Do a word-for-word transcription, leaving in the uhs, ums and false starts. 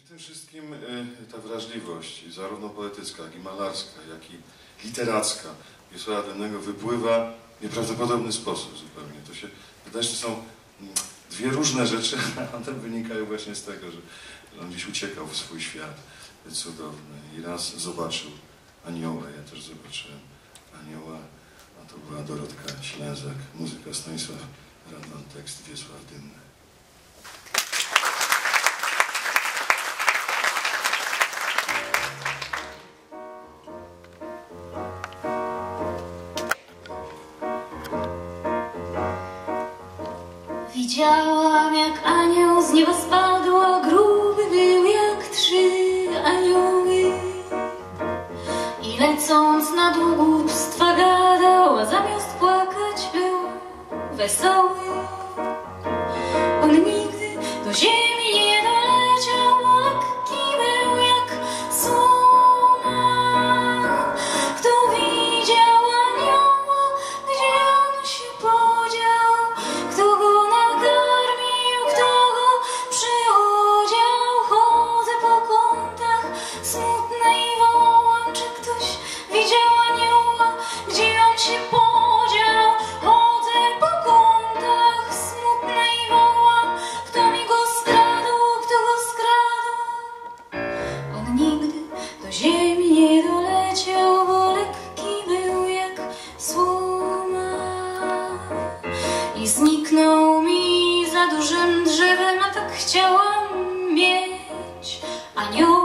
tym wszystkim ta wrażliwość, zarówno poetycka, jak i malarska, jak i literacka Wiesława Dębnego wypływa w nieprawdopodobny sposób zupełnie. To się wydaje, że to są dwie różne rzeczy, a one wynikają właśnie z tego, że on gdzieś uciekał w swój świat cudowny i raz zobaczył anioła, ja też zobaczyłem anioła, a to była Dorotka Ślęzak, muzyka Stanisław Radwan, tekst Wiesław Dębny. Widziałam, jak anioł z nieba spadł, a gruby był jak trzy anioły. I lecąc na dół głupstwa gadał, a zamiast płakać był wesoły. On nigdy do ziemi nie doleciał, bo lekki był jak słoma. Kto widział anioła, gdzie on się podział? Kto go nakarmił, kto go przyodział? Chodzę po kątach smutnej i wołam, czy ktoś widział anioła, gdzie on się podział? Chodzę po kątach smutnej i wołam, kto mi go skradł, kto go skradł? On nigdy do ziemi nie doleciał, bo lekki był jak słoma. I zniknął mi za dużym drzewem, a tak chciałam mieć anioła.